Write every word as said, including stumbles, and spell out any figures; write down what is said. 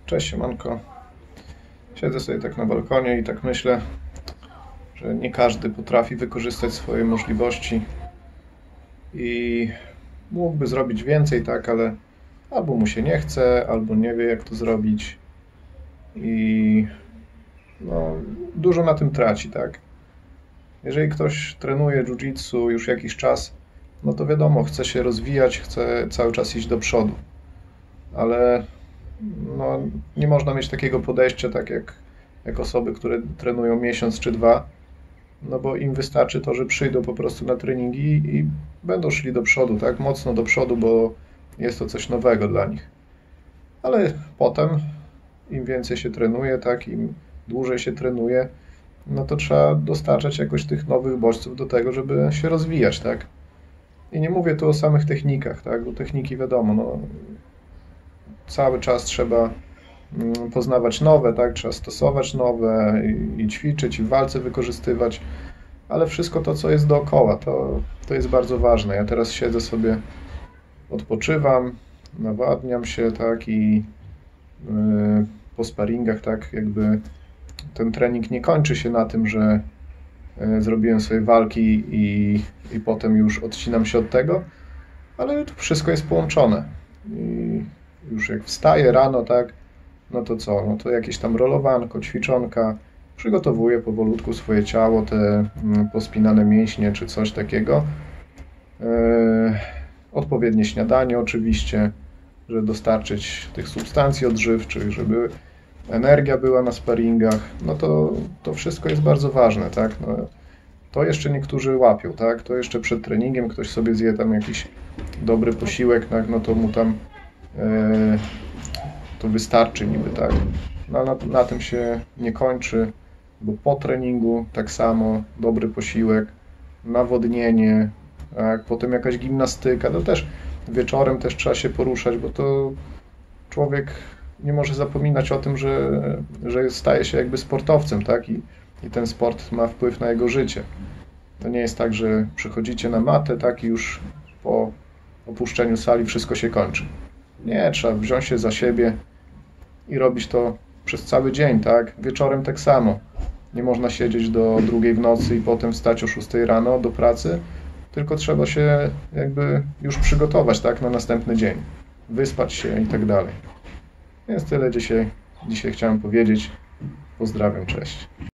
Cześć, siemanko. Siedzę sobie tak na balkonie i tak myślę, że nie każdy potrafi wykorzystać swoje możliwości i mógłby zrobić więcej, tak, ale albo mu się nie chce, albo nie wie, jak to zrobić i no, dużo na tym traci, tak. Jeżeli ktoś trenuje jiu-jitsu już jakiś czas, no to wiadomo, chce się rozwijać, chce cały czas iść do przodu, ale no, nie można mieć takiego podejścia, tak jak, jak osoby, które trenują miesiąc czy dwa, no bo im wystarczy to, że przyjdą po prostu na treningi i będą szli do przodu, tak, mocno do przodu, bo jest to coś nowego dla nich. Ale potem, im więcej się trenuje, tak, im dłużej się trenuje, no to trzeba dostarczać jakoś tych nowych bodźców do tego, żeby się rozwijać, tak. I nie mówię tu o samych technikach, tak, bo techniki wiadomo, no, cały czas trzeba poznawać nowe, tak, trzeba stosować nowe i, i ćwiczyć, i w walce wykorzystywać, ale wszystko to, co jest dookoła, to, to jest bardzo ważne. Ja teraz siedzę sobie, odpoczywam, nawadniam się, tak, i yy, po sparingach, tak, jakby ten trening nie kończy się na tym, że yy, zrobiłem sobie walki i, i potem już odcinam się od tego, ale to wszystko jest połączone. I już jak wstaję rano, tak, no to co, no to jakieś tam rolowanko, ćwiczonka, przygotowuję powolutku swoje ciało, te pospinane mięśnie czy coś takiego. Yy, odpowiednie śniadanie oczywiście, żeby dostarczyć tych substancji odżywczych, żeby energia była na sparingach, no to, to wszystko jest bardzo ważne, tak. No, to jeszcze niektórzy łapią, tak, to jeszcze przed treningiem ktoś sobie zje tam jakiś dobry posiłek, tak, no to mu tam yy, to wystarczy niby, tak. No, na, na tym się nie kończy, bo po treningu tak samo dobry posiłek, nawodnienie, tak, potem jakaś gimnastyka, to też wieczorem też trzeba się poruszać, bo to człowiek nie może zapominać o tym, że, że staje się jakby sportowcem, tak, i, i ten sport ma wpływ na jego życie. To nie jest tak, że przychodzicie na matę, tak, i już po opuszczeniu sali wszystko się kończy. Nie, trzeba wziąć się za siebie i robić to przez cały dzień, tak? Wieczorem tak samo. Nie można siedzieć do drugiej w nocy i potem wstać o szóstej rano do pracy, tylko trzeba się jakby już przygotować, tak, na następny dzień. Wyspać się i tak dalej. Więc tyle dzisiaj, dzisiaj chciałem powiedzieć. Pozdrawiam, cześć.